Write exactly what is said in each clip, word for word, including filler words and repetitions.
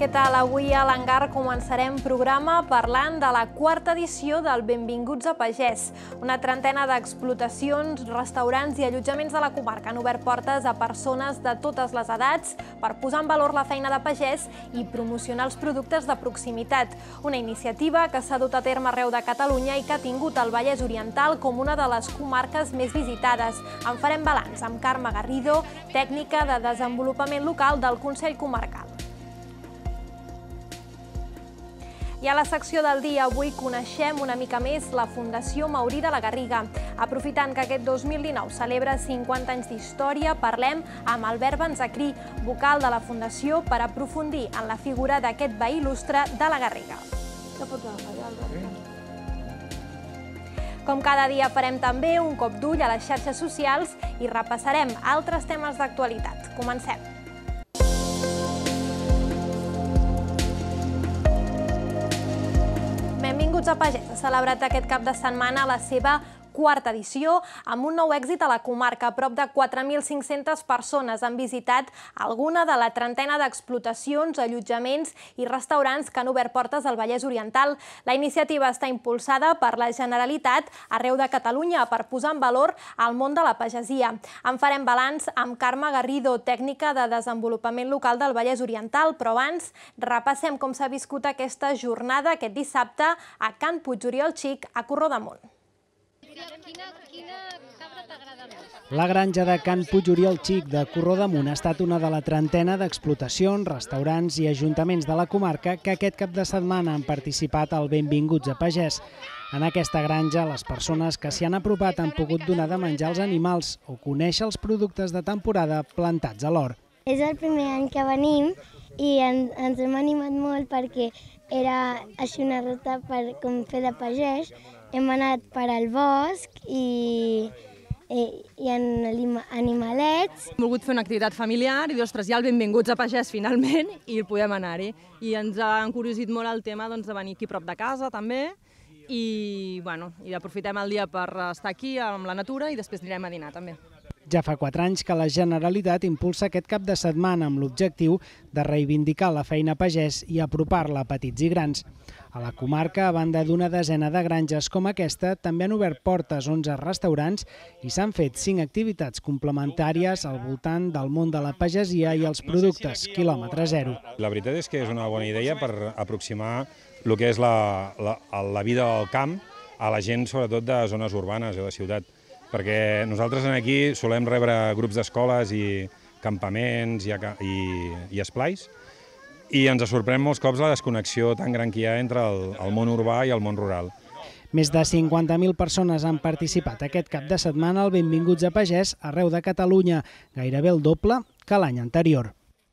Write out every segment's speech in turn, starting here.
Què tal? Avui a l'Hangar començarem programa parlant de la quarta edició del Benvinguts a Pagès. Una trentena d'explotacions, restaurants i allotjaments de la comarca han obert portes a persones de totes les edats per posar en valor la feina de pagès i promocionar els productes de proximitat. Una iniciativa que s'ha dut a terme arreu de Catalunya i que ha tingut el Vallès Oriental com una de les comarques més visitades. En farem balanç amb Carme Garrido, tècnica de desenvolupament local del Consell Comarcal. I a la secció del dia avui coneixem una mica més la Fundació Maurí de la Garriga. Aprofitant que aquest dos mil dinou celebra cinquanta anys d'història, parlem amb Albert Benzacrí, vocal de la Fundació, per aprofundir en la figura d'aquest veí il·lustre de la Garriga. Com cada dia farem també un cop d'ull a les xarxes socials i repassarem altres temes d'actualitat. Comencem. Benvinguts a Pagès ha celebrat aquest cap de setmana la seva quarta edició, amb un nou èxit a la comarca. Prop de quatre mil cinc-centes persones han visitat alguna de la trentena d'explotacions, allotjaments i restaurants que han obert portes al Vallès Oriental. La iniciativa està impulsada per la Generalitat arreu de Catalunya per posar en valor el món de la pagesia. En farem balanç amb Carme Garrido, tècnica de desenvolupament local del Vallès Oriental, però abans repassem com s'ha viscut aquesta jornada aquest dissabte a Can Puig-Oriol Xic, a Corró d'Amunt. Quina, quina cabra t'agrada més? La granja de Can Puig-Oriol Xic de Corró d'Amunt ha estat una de la trentena d'explotacions, restaurants i ajuntaments de la comarca que aquest cap de setmana han participat al Benvinguts a Pagès. En aquesta granja, les persones que s'hi han apropat han pogut donar de menjar als animals o conèixer els productes de temporada plantats a l'hort. És el primer any que venim i en, ens hem animat molt perquè era així una ruta per com fer de pagès. Hem anat per al bosc i, i, i en animalets. Hem volgut fer una activitat familiar i, ostres, ja el Benvinguts a Pagès finalment i podem anar-hi. I ens ha encuriosit molt el tema doncs, de venir aquí prop de casa també i, bueno, i aprofitem el dia per estar aquí amb la natura i després anirem a dinar també. Ja fa quatre anys que la Generalitat impulsa aquest cap de setmana amb l'objectiu de reivindicar la feina pagès i apropar-la a petits i grans. A la comarca, a banda d'una desena de granges com aquesta, també han obert portes onze restaurants i s'han fet cinc activitats complementàries al voltant del món de la pagesia i els productes quilòmetre zero. La veritat és que és una bona idea per aproximar el que és la, la, la vida del camp a la gent, sobretot de zones urbanes o de ciutat. Perquè nosaltres aquí solem rebre grups d'escoles i campaments i, i, i esplais i ens sorprèn molts cops la desconnexió tan gran que hi ha entre el, el món urbà i el món rural. Més de cinquanta mil persones han participat aquest cap de setmana al Benvinguts a Pagès arreu de Catalunya, gairebé el doble que l'any anterior.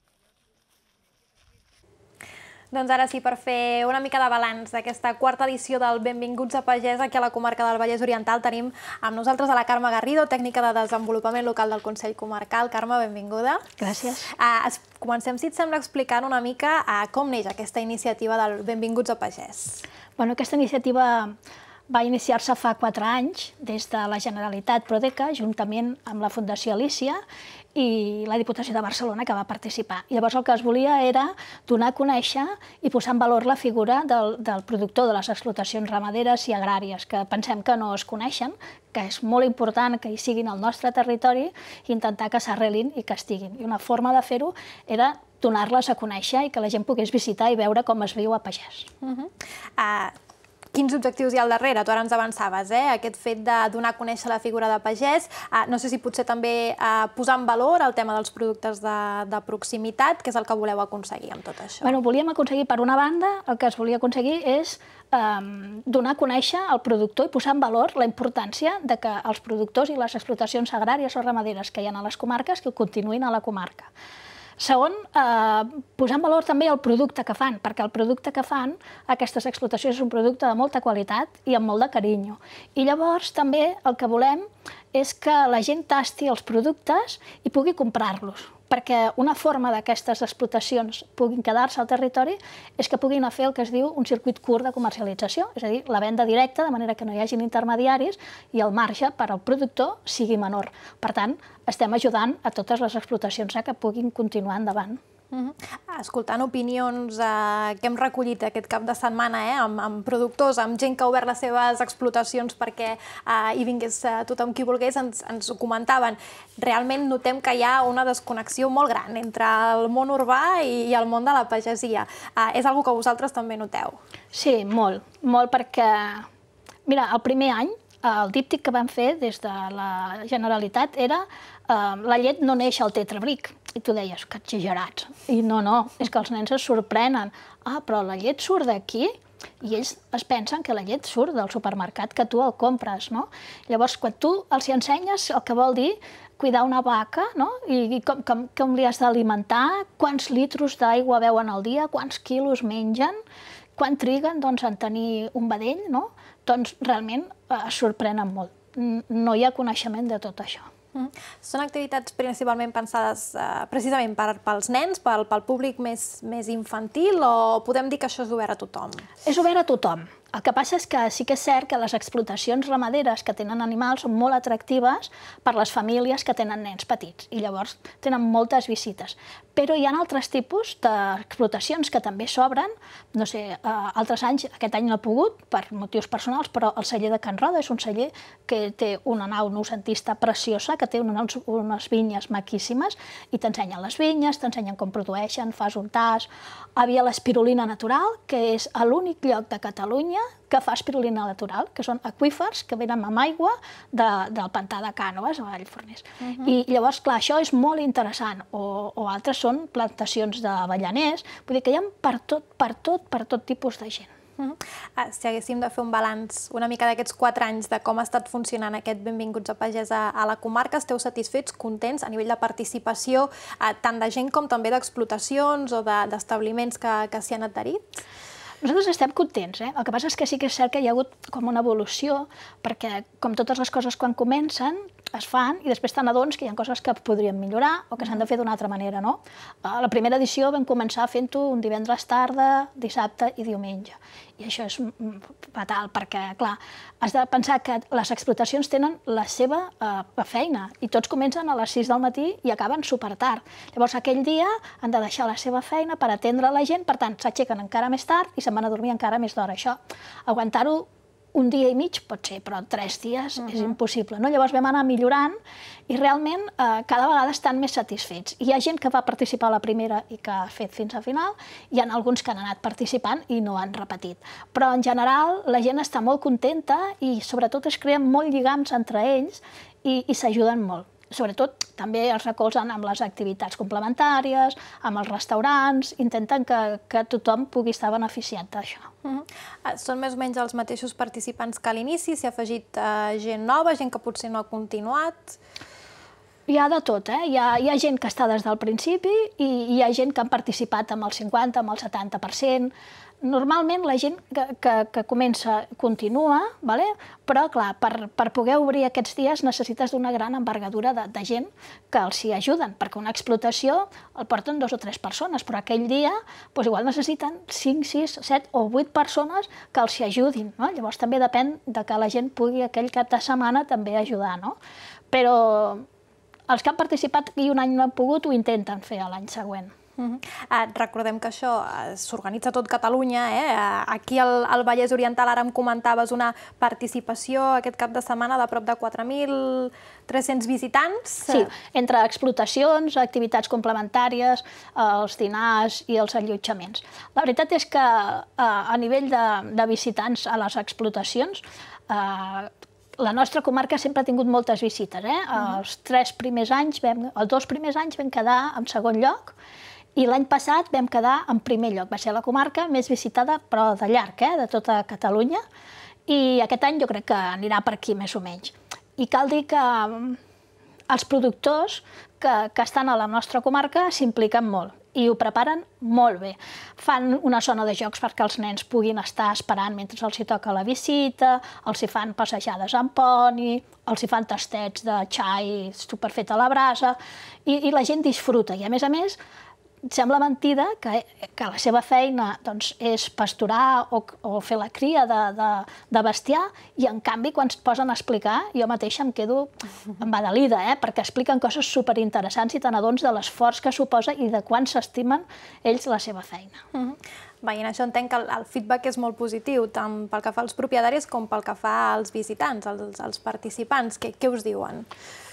Doncs ara sí, per fer una mica de balanç d'aquesta quarta edició del Benvinguts a Pagès aquí a la comarca del Vallès Oriental, tenim amb nosaltres a la Carme Garrido, tècnica de desenvolupament local del Consell Comarcal. Carme, benvinguda. Gràcies. Uh, comencem, si et sembla, explicant una mica uh, com neix aquesta iniciativa del Benvinguts a Pagès. Bueno, aquesta iniciativa va iniciar-se fa quatre anys des de la Generalitat Prodeca, juntament amb la Fundació Alícia i la Diputació de Barcelona, que va participar. I llavors el que es volia era donar a conèixer i posar en valor la figura del, del productor de les explotacions ramaderes i agràries, que pensem que no es coneixen, que és molt important que hi siguin al nostre territori i intentar que s'arrelin i que estiguin. I una forma de fer-ho era donar-les a conèixer i que la gent pogués visitar i veure com es viu a Pagès. Uh -huh. uh... Quins objectius hi ha al darrere? Tu ara ens avançaves, eh? Aquest fet de donar a conèixer la figura de pagès. Uh, no sé si potser també uh, posar en valor el tema dels productes de, de proximitat, que és el que voleu aconseguir amb tot això. Bueno, volíem aconseguir, per una banda, el que es volia aconseguir és um, donar a conèixer el productor i posar en valor la importància de que els productors i les explotacions agràries o ramaderes que hi ha a les comarques que continuïn a la comarca. Segon, eh, posar en valor també el producte que fan, perquè el producte que fan, aquestes explotacions, és un producte de molta qualitat i amb molt de carinyo. I llavors també el que volem és que la gent tasti els productes i pugui comprar-los, perquè una forma d'aquestes explotacions puguin quedar-se al territori és que puguin fer el que es diu un circuit curt de comercialització, és a dir, la venda directa, de manera que no hi hagin intermediaris i el marge per al productor sigui menor. Per tant, estem ajudant a totes les explotacions que puguin continuar endavant. Escoltant opinions que hem recollit aquest cap de setmana amb productors, amb gent que ha obert les seves explotacions perquè hi vingués tothom qui volgués, ens ho comentaven. Realment notem que hi ha una desconnexió molt gran entre el món urbà i el món de la pagesia. És una cosa que vosaltres també noteu? Sí, molt. Molt perquè, mira, el primer any, el díptic que vam fer des de la Generalitat era la llet no neix al tetrabric. I tu deies, que exagerats. I no, no, és que els nens es sorprenen. Ah, però la llet surt d'aquí? I ells es pensen que la llet surt del supermercat, que tu el compres, no? Llavors, quan tu els hi ensenyes el que vol dir cuidar una vaca, no? I com li has d'alimentar, quants litros d'aigua beuen al dia, quants quilos mengen, quan triguen en tenir un vedell, no? Doncs realment es sorprenen molt. No hi ha coneixement de tot això. Són activitats principalment pensades precisament pels nens, pel públic més infantil, o podem dir que això és obert a tothom? És obert a tothom. El que passa és que sí que és cert que les explotacions ramaderes que tenen animals són molt atractives per les famílies que tenen nens petits i llavors tenen moltes visites. Però hi ha altres tipus d'explotacions que també s'obren, no sé, altres anys, aquest any no he pogut per motius personals, però el celler de Can Roda és un celler que té una nau noucentista preciosa, que té unes vinyes maquíssimes i t'ensenyen les vinyes, t'ensenyen com produeixen, fas un tast. Hi havia l'espirulina natural, que és l'únic lloc de Catalunya que fa espirulina natural, que són aqüífers que venen amb aigua del pantà de Cànoves, a Vallforners. I llavors, clar, això és molt interessant. O altres són plantacions d'avellaners. Vull dir que hi ha per tot, per tot, per tot tipus de gent. Si haguéssim de fer un balanç una mica d'aquests quatre anys de com ha estat funcionant aquest Benvinguts a Pagès a la comarca, esteu satisfets, contents a nivell de participació, tant de gent com també d'explotacions o d'establiments que s'hi han adherit? Nosaltres estem contents, eh? El que passa és que sí que és cert que hi ha hagut com una evolució, perquè com totes les coses quan comencen es fan i després te n'adones que hi ha coses que podrien millorar o que s'han de fer d'una altra manera, no? A la primera edició vam començar fent-ho un divendres tarda, dissabte i diumenge. I això és fatal perquè, clar, has de pensar que les explotacions tenen la seva feina i tots comencen a les sis del matí i acaben supertard. Llavors aquell dia han de deixar la seva feina per atendre la gent, per tant s'aixequen encara més tard i se'n van a dormir encara més d'hora. Això, aguantar-ho un dia i mig pot ser, però tres dies és impossible. Llavors vam anar millorant i realment cada vegada estan més satisfets. Hi ha gent que va participar a la primera i que ha fet fins a final, hi ha alguns que han anat participant i no han repetit. Però en general la gent està molt contenta i sobretot es creen molt lligams entre ells i s'ajuden molt. Sobretot també els recolzen amb les activitats complementàries, amb els restaurants, intenten que tothom pugui estar beneficiat d'això. Són més o menys els mateixos participants que a l'inici? S'hi ha afegit gent nova, gent que potser no ha continuat? Hi ha de tot, eh? Hi ha gent que està des del principi i hi ha gent que han participat amb el cinquanta, amb el setanta per cent. Normalment la gent que comença continua, però clar, per poder obrir aquests dies necessites d'una gran envergadura de gent que els hi ajuden, perquè una explotació el porten dos o tres persones, però aquell dia igual necessiten cinc, sis, set o vuit persones que els hi ajudin. Llavors també depèn que la gent pugui aquell cap de setmana també ajudar. Però els que han participat i un any no han pogut ho intenten fer l'any següent. Recordem que això s'organitza a tot Catalunya. Aquí al Vallès Oriental ara em comentaves una participació aquest cap de setmana de prop de quatre mil tres-cents visitants. Sí, entre explotacions, activitats complementàries, els dinars i els allotjaments. La veritat és que a nivell de visitants a les explotacions la nostra comarca sempre ha tingut moltes visites. Els tres primers anys, els dos primers anys vam quedar en segon lloc i l'any passat vam quedar en primer lloc. Va ser la comarca més visitada, però de llarg, de tota Catalunya, i aquest any jo crec que anirà per aquí més o menys. I cal dir que els productors que estan a la nostra comarca s'impliquen molt i ho preparen molt bé. Fan una zona de jocs perquè els nens puguin estar esperant mentre els hi toca la visita, els hi fan passejades amb poni, els hi fan tastets de xai superfet a la brasa i la gent disfruta. I a més a més sembla mentida que, que la seva feina doncs, és pasturar o, o fer la cria de, de, de bestiar, i en canvi quan es posen a explicar jo mateixa em quedo embadalida, eh? Perquè expliquen coses superinteressants i te n'adones de l'esforç que suposa i de quan s'estimen ells la seva feina. Uh-huh. Veient això entenc que el, el feedback és molt positiu, tant pel que fa als propietaris com pel que fa als visitants, als, als participants. Què, què us diuen?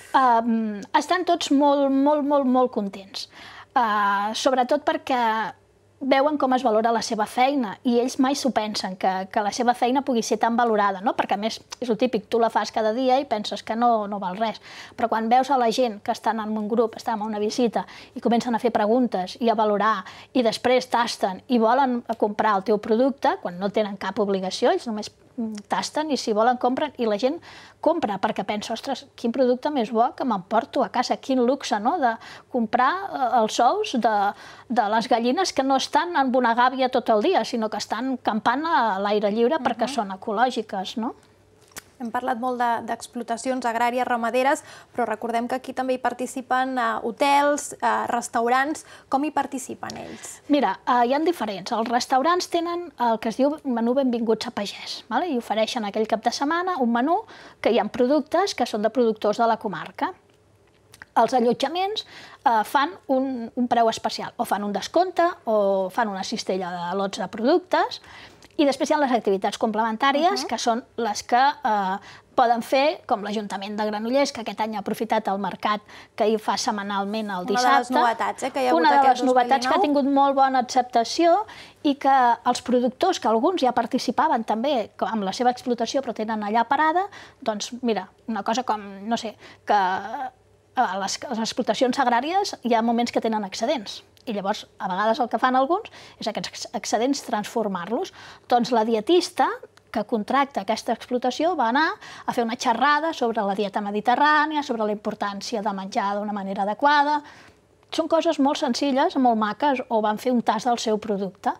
Um, estan tots molt, molt, molt, molt contents. Uh, sobretot perquè veuen com es valora la seva feina i ells mai s'ho pensen, que, que la seva feina pugui ser tan valorada, no? Perquè a més és el típic, tu la fas cada dia i penses que no, no val res, però quan veus a la gent que estan en un grup, estan en una visita i comencen a fer preguntes i a valorar i després tasten i volen comprar el teu producte, quan no tenen cap obligació, ells només tasten i si volen compren, i la gent compra perquè pensa, ostres, quin producte més bo que m'emporto a casa, quin luxe, no?, de comprar els ous de, de les gallines que no estan en una gàbia tot el dia, sinó que estan campant a l'aire lliure perquè són ecològiques, no? Hem parlat molt d'explotacions agràries, ramaderes, però recordem que aquí també hi participen hotels, restaurants. Com hi participen ells? Mira, hi ha diferents. Els restaurants tenen el que es diu menú benvinguts a pagès, i ofereixen aquell cap de setmana un menú que hi ha productes que són de productors de la comarca. Els allotjaments fan un preu especial, o fan un descompte, o fan una cistella de lots de productes. I després hi ha les activitats complementàries, que són les que poden fer, com l'Ajuntament de Granollers, que aquest any ha aprofitat el mercat que hi fa setmanalment el dissabte. Una de les novetats, eh, que hi ha hagut Una de aquest les novetats que ha tingut molt bona acceptació i que els productors, que alguns ja participaven també amb la seva explotació, però tenen allà parada, doncs mira, una cosa com, no sé, que a les explotacions agràries hi ha moments que tenen excedents. I llavors, a vegades el que fan alguns és aquests excedents transformar-los. Doncs la dietista que contracta aquesta explotació va anar a fer una xerrada sobre la dieta mediterrània, sobre la importància de menjar d'una manera adequada. Són coses molt senzilles, molt maques, o van fer un tast del seu producte.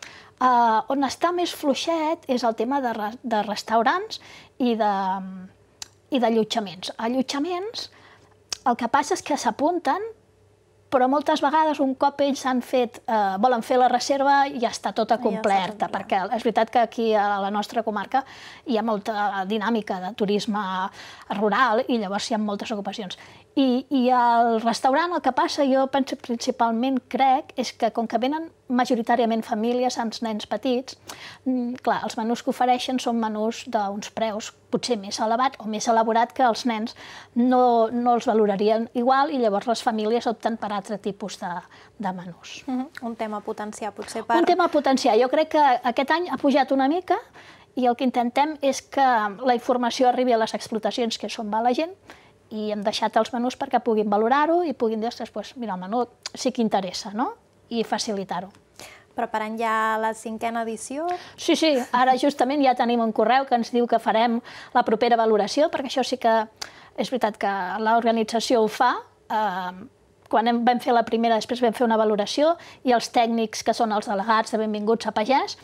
On està més fluixet és el tema de restaurants i d'allotjaments. Allotjaments, el que passa és que s'apunten, però moltes vegades un cop ells han fet, volen fer la reserva i ja està tota completa, perquè és veritat que aquí a la nostra comarca hi ha molta dinàmica de turisme rural i llavors hi ha moltes ocupacions. I al restaurant el que passa, jo penso principalment, crec, és que com que venen majoritàriament famílies amb nens petits, clar, els menús que ofereixen són menús d'uns preus potser més elevats o més elaborat que els nens no els valorarien igual i llavors les famílies opten per altre tipus de menús. Un tema a potenciar, potser per... Un tema a potenciar. Jo crec que aquest any ha pujat una mica i el que intentem és que la informació arribi a les explotacions que són va la gent i hem deixat els menús perquè puguin valorar-ho i puguin dir, ostres, mira, el menú sí que interessa, no? I facilitar-ho. Preparant ja la cinquena edició? Sí, sí, ara justament ja tenim un correu que ens diu que farem la propera valoració, perquè això sí que és veritat que l'organització ho fa. Quan vam fer la primera, després vam fer una valoració i els tècnics, que són els delegats de Benvinguts a Pagès,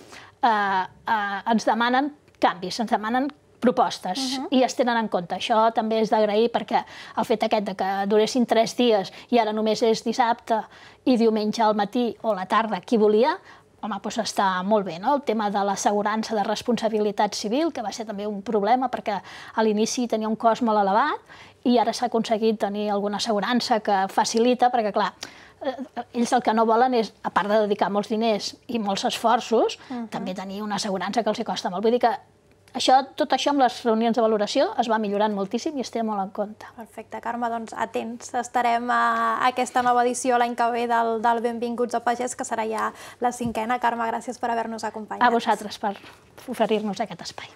ens demanen canvis, ens demanen propostes i es tenen en compte. Això també és d'agrair perquè el fet aquest que duressin tres dies i ara només és dissabte i diumenge al matí o a la tarda qui volia, home, doncs està molt bé, no? El tema de l'assegurança de responsabilitat civil, que va ser també un problema perquè a l'inici tenia un cost molt elevat i ara s'ha aconseguit tenir alguna assegurança que facilita, perquè clar, ells el que no volen és, a part de dedicar molts diners i molts esforços, també tenir una assegurança que els costa molt. Vull dir que tot això amb les reunions de valoració es va millorant moltíssim i es té molt en compte. Perfecte, Carme, doncs atents. Estarem a aquesta nova edició l'any que ve del Benvinguts a Pagès, que serà ja la cinquena. Carme, gràcies per haver-nos acompanyat. A vosaltres per oferir-nos aquest espai.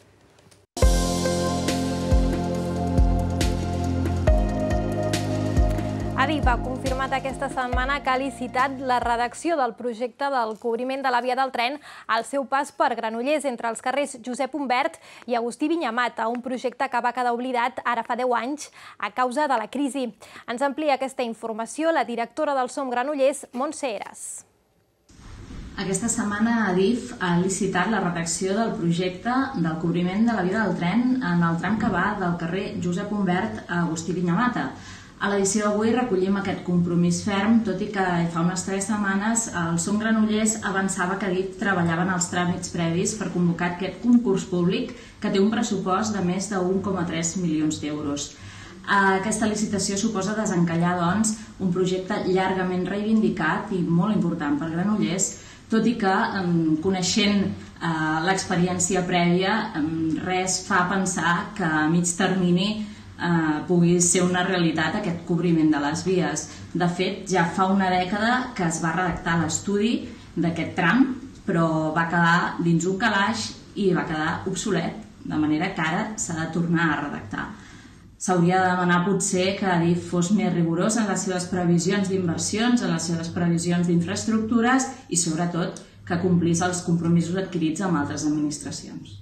Adif ha confirmat aquesta setmana que ha licitat la redacció del projecte del cobriment de la via del tren al seu pas per Granollers entre els carrers Josep Humbert i Agustí Vinyamata, un projecte que va quedar oblidat ara fa deu anys a causa de la crisi. Ens amplia aquesta informació la directora del Som Granollers, Montse Eras. Aquesta setmana Adif ha licitat la redacció del projecte del cobriment de la via del tren en el tram que va del carrer Josep Humbert a Agustí Vinyamata. A l'edició d'avui recollim aquest compromís ferm, tot i que fa unes tres setmanes el Som Granollers avançava que Adif treballava en els tràmits previs per convocar aquest concurs públic que té un pressupost de més de un coma tres milions d'euros. Aquesta licitació suposa desencallar, doncs, un projecte llargament reivindicat i molt important per Granollers, tot i que, coneixent l'experiència prèvia, res fa pensar que a mig termini pugui ser una realitat aquest cobriment de les vies. De fet, ja fa una dècada que es va redactar l'estudi d'aquest tram, però va quedar dins un calaix i va quedar obsolet, de manera que ara s'ha de tornar a redactar. S'hauria de demanar potser que Adif fos més rigorós en les seves previsions d'inversions, en les seves previsions d'infraestructures i, sobretot, que complís els compromisos adquirits amb altres administracions.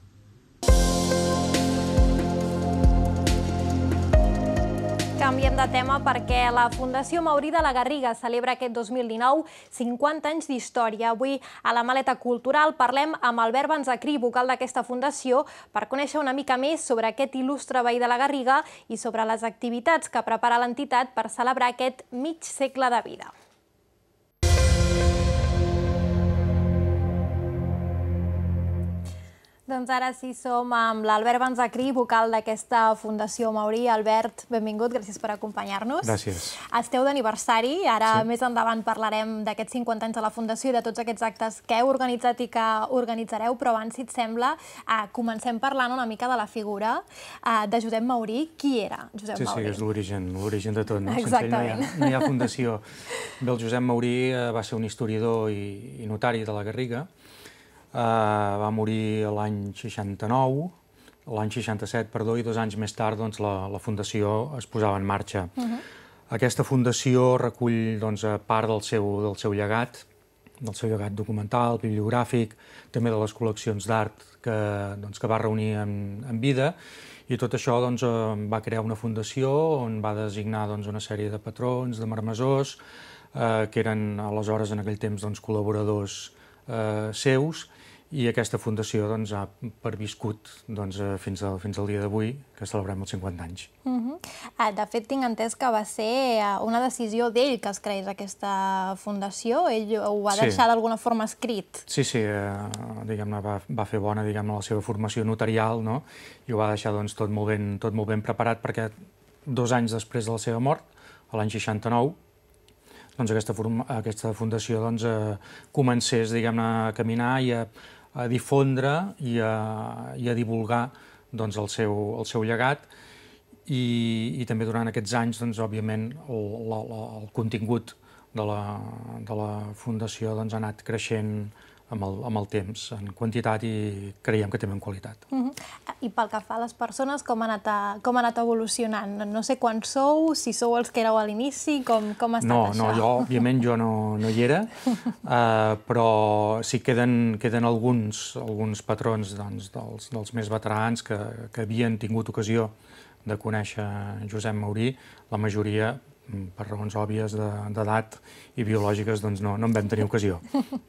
Canviem de tema perquè la Fundació Maurí de la Garriga celebra aquest dos mil dinou cinquanta anys d'història. Avui a la Maleta Cultural parlem amb Albert Banzacrí, vocal d'aquesta fundació, per conèixer una mica més sobre aquest il·lustre veí de la Garriga i sobre les activitats que prepara l'entitat per celebrar aquest mig segle de vida. Doncs ara sí som amb l'Albert Banzacrí, vocal d'aquesta Fundació Maurí. Albert, benvingut, gràcies per acompanyar-nos. Gràcies. Esteu d'aniversari, ara més endavant parlarem d'aquests cinquanta anys de la Fundació i de tots aquests actes que heu organitzat i que organitzareu, però abans, si et sembla, comencem parlant una mica de la figura de Josep Maurí. Qui era Josep Maurí? Sí, sí, és l'origen, l'origen de tot. Exactament. No hi ha fundació. Bé, el Josep Maurí va ser un historiador i notari de la Garriga. Va morir l'any seixanta-nou, l'any seixanta-set, perdó, i dos anys més tard la fundació es posava en marxa. Aquesta fundació recull part del seu llegat, del seu llegat documental, bibliogràfic, també de les col·leccions d'art que va reunir en vida, i tot això va crear una fundació on va designar una sèrie de patrons, de marmessors, que eren aleshores en aquell temps col·laboradors seus, i aquesta fundació ha perviscut fins al dia d'avui, que celebrem els cinquanta anys. De fet, tinc entès que va ser una decisió d'ell que es creés aquesta fundació. Ell ho va deixar d'alguna forma escrit. Sí, sí, va fer bona la seva formació notarial i ho va deixar tot molt ben preparat perquè dos anys després de la seva mort, l'any seixanta-nou, aquesta fundació comencés a caminar i a difondre i a divulgar el seu llegat, i també durant aquests anys, òbviament, el contingut de la fundació ha anat creixent amb el temps, en quantitat, i creiem que també en qualitat. I pel que fa a les persones, com ha anat evolucionant? No sé quants sou, si sou els que éreu a l'inici, com ha estat això? No, jo, òbviament, jo no hi era, però sí que queden alguns patrons dels més veterans que havien tingut ocasió de conèixer Josep Maurí. La majoria, per raons òbvies d'edat i biològiques, no en vam tenir ocasió.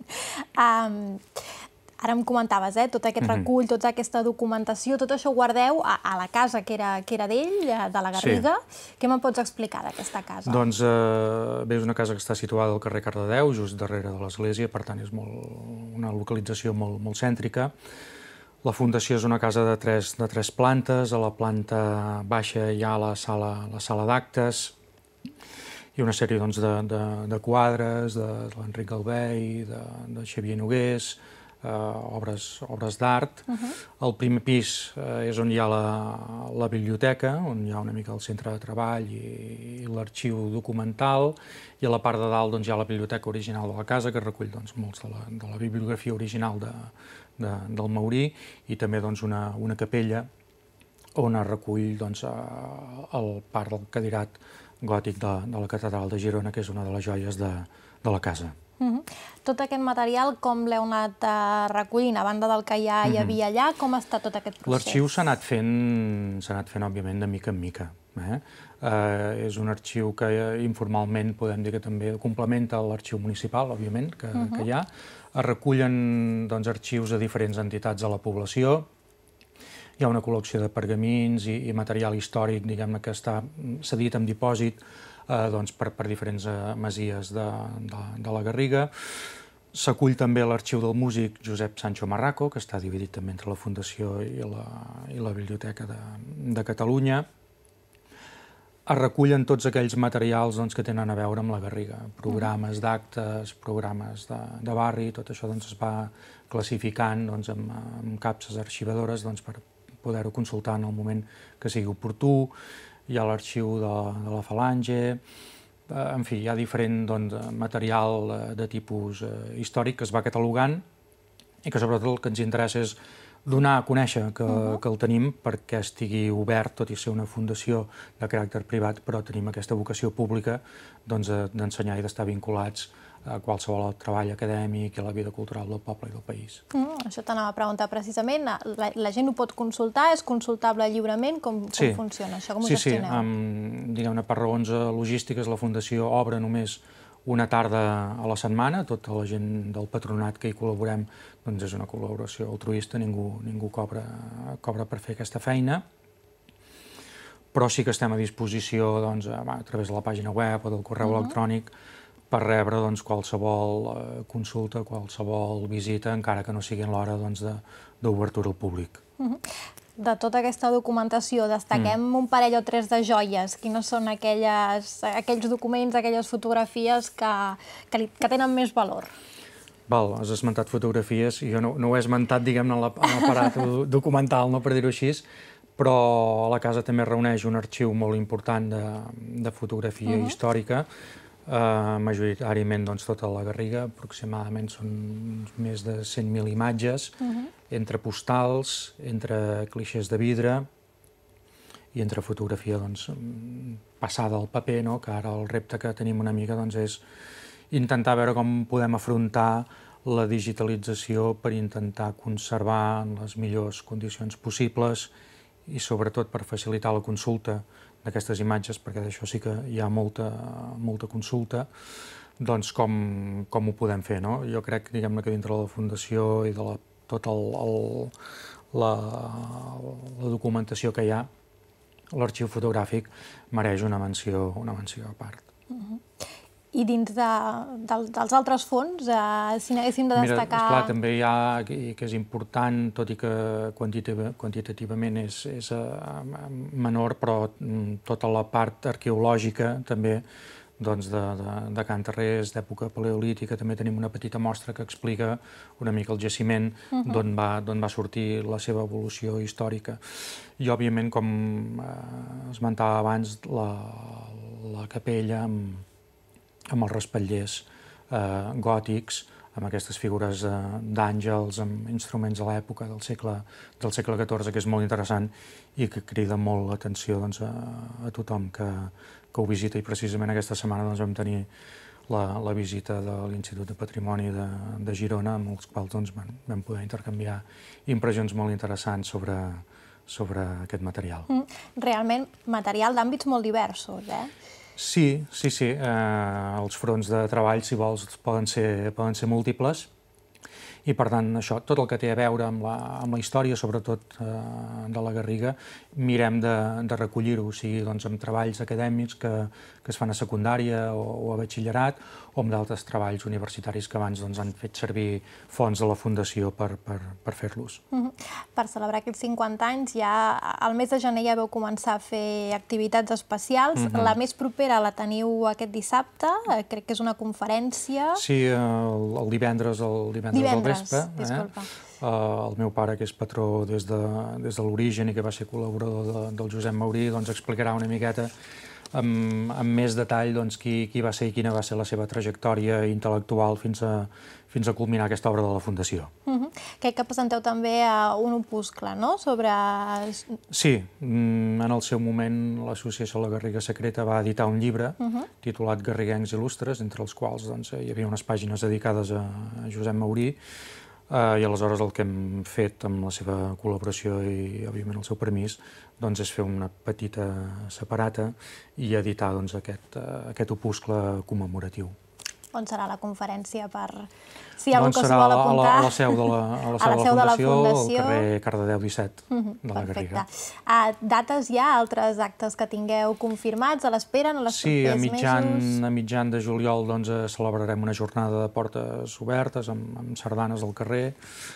Ara em comentaves, tot aquest recull, tota aquesta documentació, tot això ho guardeu a la casa que era d'ell, de la Garriga. Què me'n pots explicar d'aquesta casa? Doncs bé, és una casa que està situada al carrer Cardedeu, just darrere de l'església, per tant és una localització molt cèntrica. La fundació és una casa de tres plantes. A la planta baixa hi ha la sala d'actes i una sèrie de quadres de l'Enric Galvei, de Xavier Nogués, obres d'art. El primer pis és on hi ha la biblioteca, on hi ha una mica el centre de treball i l'arxiu documental, i a la part de dalt hi ha la biblioteca original de la casa, que recull molts de la bibliografia original del Maurí, i també una capella on es recull el part del cadirat gòtic de la catedral de Girona, que és una de les joies de la casa. Tot aquest material, com l'heu anat recollint? A banda del que ja hi havia allà, com ha estat tot aquest procés? L'arxiu s'ha anat fent, òbviament, de mica en mica. És un arxiu que informalment podem dir que també complementa l'arxiu municipal, òbviament, que hi ha. Es recullen arxius de diferents entitats de la població, hi ha una col·lecció de pergamins i, i material històric, diguem-ne, que està cedit en dipòsit eh, doncs per, per diferents eh, masies de, de, de la Garriga. S'acull també l'arxiu del músic Josep Sancho Marraco, que està dividit també entre la Fundació i la, i la Biblioteca de, de Catalunya. Es recullen tots aquells materials doncs, que tenen a veure amb la Garriga, programes d'actes, programes de, de barri, tot això doncs, es va classificant doncs, amb, amb capses arxivadores doncs, per poder-ho consultar en el moment que sigui oportú. Hi ha l'arxiu de, de la Falange, en fi, hi ha diferent doncs, material de tipus eh, històric que es va catalogant i que sobretot el que ens interessa és donar a conèixer que, uh-huh. que el tenim perquè estigui obert, tot i ser una fundació de caràcter privat, però tenim aquesta vocació pública doncs, d'ensenyar i d'estar vinculats a qualsevol treball acadèmic i a la vida cultural del poble i del país. Mm, això t'anava a preguntar precisament. La, la gent ho pot consultar? És consultable lliurement? Com, com sí. funciona això? Com ho sí, gestioneu? Sí, um, diguem-ne, per raons logístiques, la Fundació obre només una tarda a la setmana. Tota la gent del patronat que hi col·laborem doncs és una col·laboració altruista, ningú, ningú cobra, cobra per fer aquesta feina. Però sí que estem a disposició doncs, a, a través de la pàgina web o del correu uh-huh. electrònic per rebre doncs, qualsevol eh, consulta, qualsevol visita, encara que no sigui en l'hora doncs, d'obertura al públic. Uh-huh. De tota aquesta documentació, destaquem mm. un parell o tres de joies. Quines són aquelles, aquells documents, aquelles fotografies que, que, li, que tenen més valor? Val, has esmentat fotografies, i jo no, no ho he esmentat, diguem-ne, en l'aparat documental, no per dir-ho així, però la casa també reuneix un arxiu molt important de, de fotografia uh-huh. històrica, Uh, majoritàriament doncs, tota la Garriga, aproximadament són més de cent mil imatges, uh-huh. entre postals, entre clixés de vidre i entre fotografia doncs, passada al paper, no? Que ara el repte que tenim una mica doncs, és intentar veure com podem afrontar la digitalització per intentar conservar en les millors condicions possibles i sobretot per facilitar la consulta d'aquestes imatges, perquè d'això sí que hi ha molta, molta consulta, doncs com, com ho podem fer, no? Jo crec, diguem-ne, que dintre de la Fundació i de la, tota el, el, la, la documentació que hi ha, l'arxiu fotogràfic mereix una menció, una menció a part. Uh-huh. I dins de, de, dels altres fons, eh, si n'haguéssim de destacar... Mira, esclar, també hi ha, que és important, tot i que quantitativa, quantitativament és, és uh, menor, però tota la part arqueològica també, doncs de, de, de Can Tarrés, d'època paleolítica, també tenim una petita mostra que explica una mica el jaciment uh-huh. d'on va, d'on va sortir la seva evolució històrica. I, òbviament, com eh, esmentava abans, la, la capella amb amb els respatllers eh, gòtics, amb aquestes figures eh, d'àngels, amb instruments de l'època del segle, del segle catorze, que és molt interessant i que crida molt l'atenció doncs, a, a tothom que, que ho visita. I precisament aquesta setmana doncs, vam tenir la, la visita de l'Institut de Patrimoni de, de Girona, amb els quals doncs, vam, vam poder intercanviar impressions molt interessants sobre, sobre aquest material. Mm, realment, material d'àmbits molt diversos, eh? Sí, sí, sí. Eh, els fronts de treball, si vols, poden ser, poden ser múltiples. I, per tant, això, tot el que té a veure amb la, amb la història, sobretot eh, de la Garriga, mirem de, de recollir-ho, o sigui, doncs, amb treballs acadèmics que, que es fan a secundària o, o a batxillerat, o amb d'altres treballs universitaris que abans doncs, han fet servir fons de la Fundació per, per, per fer-los. Uh-huh. Per celebrar aquests cinquanta anys, ja al mes de gener ja vau començar a fer activitats especials. Uh-huh. La més propera la teniu aquest dissabte, crec que és una conferència. Sí, el, el divendres, el divendres, divendres. del vespre. Disculpa. Eh? Uh, el meu pare, que és patró des de, des de l'origen i que va ser col·laborador de, del Josep Maurí, doncs explicarà una miqueta amb, amb més detall doncs, qui, qui va ser i quina va ser la seva trajectòria intel·lectual fins a, fins a culminar aquesta obra de la Fundació. Uh-huh. Crec que presenteu també un opuscle, no?, sobre... Sí, en el seu moment l'Associació La Garriga Secreta va editar un llibre uh-huh. titulat Garriguencs il·lustres, entre els quals doncs, hi havia unes pàgines dedicades a Josep Maurí, Uh, i aleshores el que hem fet amb la seva col·laboració i, òbviament, el seu permís, doncs, és fer una petita separata i editar doncs, aquest, uh, aquest opuscle commemoratiu. On serà la conferència per... Si algú que s'ho Serà vol apuntar... a la seu de la Fundació, al carrer Cardedeu disset de la Garriga. Dates hi ha, altres actes que tingueu confirmats a l'espera en els propers mesos? Sí, a mitjan de juliol celebrarem una jornada de portes obertes amb sardanes al carrer.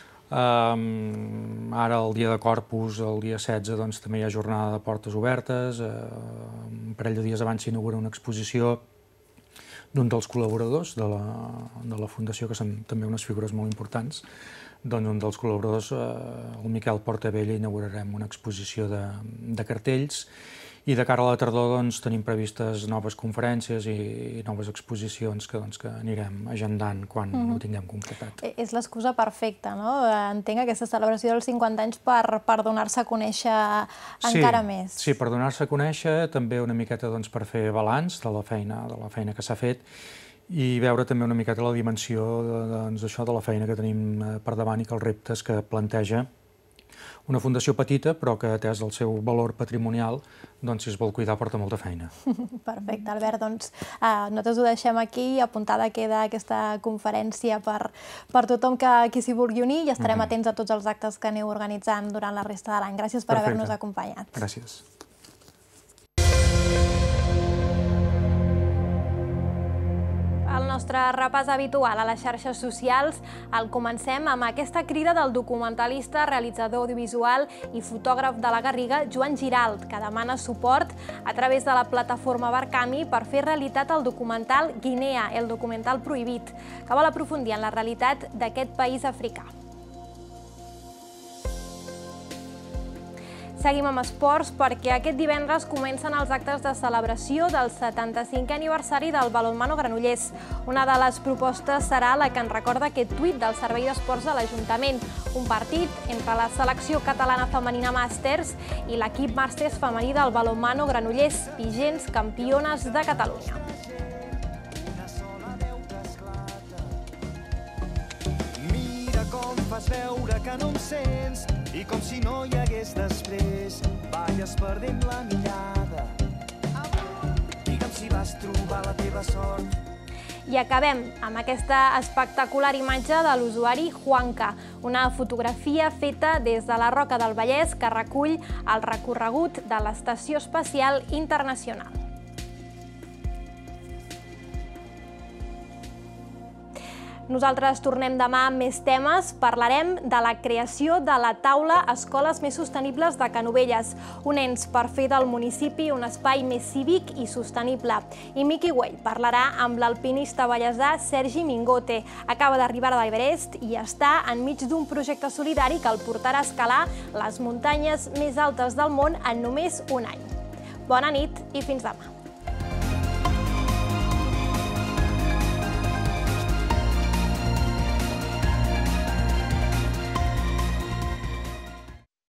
Ara, el dia de Corpus, el dia setze, també hi ha jornada de portes obertes. Un parell de dies abans s'inaugura una exposició d'un dels col·laboradors de la Fundació, que són també unes figures molt importants. Doncs un dels col·laboradors, el Miquel Portabella, inaugurarem una exposició de cartells. I de cara a la tardor tenim previstes noves conferències i noves exposicions que anirem agendant quan ho tinguem concretat. És l'excusa perfecta, no? Entenc aquesta celebració dels cinquanta anys per donar-se a conèixer encara més. Sí, per donar-se a conèixer, també una miqueta per fer balanç de la feina que s'ha fet i veure també una miqueta la dimensió de la feina que tenim per davant i que els reptes que planteja una fundació petita, però que, atès el seu valor patrimonial, si es vol cuidar, porta molta feina. Perfecte, Albert. Doncs nosaltres ho deixem aquí, apuntada queda aquesta conferència per tothom que s'hi vulgui unir i estarem atents a tots els actes que aneu organitzant durant la resta de l'any. Gràcies per haver-nos acompanyat. Gràcies. El nostre repàs habitual a les xarxes socials el comencem amb aquesta crida del documentalista, realitzador audiovisual i fotògraf de la Garriga, Joan Giralt, que demana suport a través de la plataforma Barkami per fer realitat el documental Guinea, el documental prohibit, que vol aprofundir en la realitat d'aquest país africà. Seguim amb esports perquè aquest divendres comencen els actes de celebració del setanta-cinquè aniversari del balonmano Granollers. Una de les propostes serà la que ens recorda aquest tuit del Servei d'Esports de l'Ajuntament, un partit entre la selecció catalana femenina màsters i l'equip màsters femení del balonmano Granollers, vigents campiones de Catalunya. Mira com fas veure que no em sents i com si no hi hagués després, balles perdent la mirada. Digue'm si vas trobar la teva sort. I acabem amb aquesta espectacular imatge de l'usuari Juanca, una fotografia feta des de la Roca del Vallès que recull el recorregut de l'Estació Espacial Internacional. Nosaltres tornem demà amb més temes. Parlarem de la creació de la taula Escoles Més Sostenibles de Canovelles, un ens per fer del municipi un espai més cívic i sostenible. I Miqui Güell parlarà amb l'alpinista vallesà Sergi Mingote. Acaba d'arribar a l'Everest i està enmig d'un projecte solidari que el portarà a escalar les muntanyes més altes del món en només un any. Bona nit i fins demà.